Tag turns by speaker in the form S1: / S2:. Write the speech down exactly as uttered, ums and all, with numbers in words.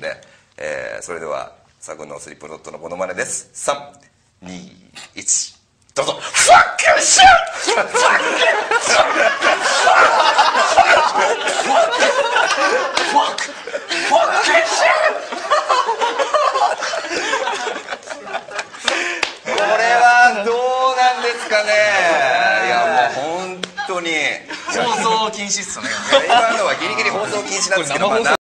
S1: で、えー、それではサグのスリップノットのモノマネです。さんにいちどうぞ。ファックシュッファックシュッファックファックシュッこれはどうなんですかね。いやもう本当に
S2: 放送禁止っすね。
S1: 今のはギリギリ放送禁止なんですけど、まあ